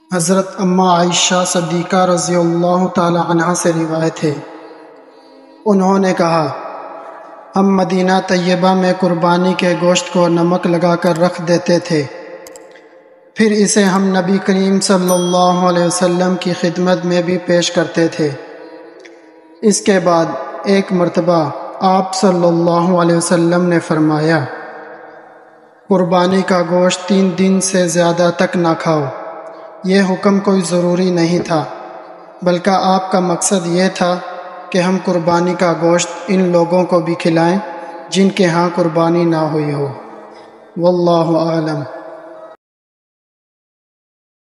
हज़रत अम्मा आयशा सद्दीक़ा रज़ियल्लाहु ताला अन्हा से रिवायत है, उन्होंने कहा, हम मदीना तैयबा में कुर्बानी के गोश्त को नमक लगाकर रख देते थे, फिर इसे हम नबी करीम सल्लल्लाहु अलैहि वसल्लम की खिदमत में भी पेश करते थे। इसके बाद एक मर्तबा आप सल्लल्लाहु अलैहि वसल्लम ने फरमाया, कुर्बानी का गोश्त 3 दिन से ज़्यादा तक ना खाओ। यह हुक्म कोई ज़रूरी नहीं था, बल्कि आपका मकसद ये था कि हम कुर्बानी का गोश्त इन लोगों को भी खिलाएं जिनके यहाँ कुर्बानी ना हुई हो। वल्लाहु आलम।